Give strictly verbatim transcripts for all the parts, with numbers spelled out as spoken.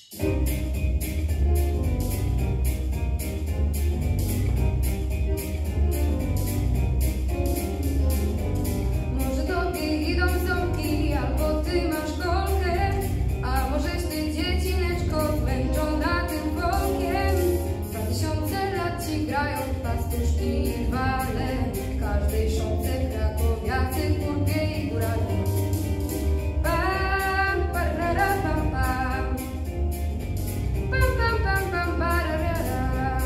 Może tobie idą ząbki, albo ty masz golkę, a możeś ty, dziecineczko, zmęczona tym wokiem. Dwa tysiące lat ci grają pastuszki i wale, w każdej szopce krakowiacy, kurwie i górale. Pam, parara, pam, pam. Pam, pam, pam, pam, parara.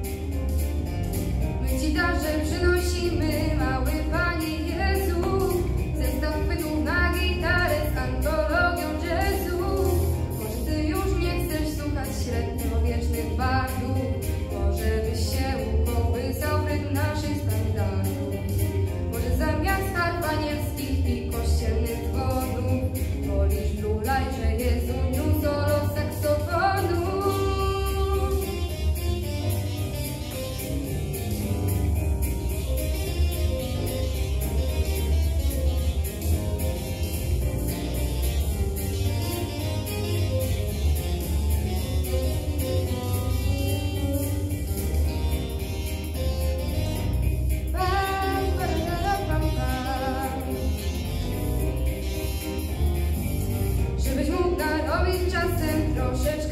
My ci darze przynosimy, mały Panie Jezu, zestaw chwytów na gitarę z antologią jazzu. Może ty już nie chcesz słuchać średniowiecznych bardów, może byś się ukołysał w rytm naszych standardów. Może zamiast harf anielskich i kościelnych dzwonów wolisz blulaj, że Jezuniu solo saksofonu. Żebyś mógł narobić czasem troszeczkę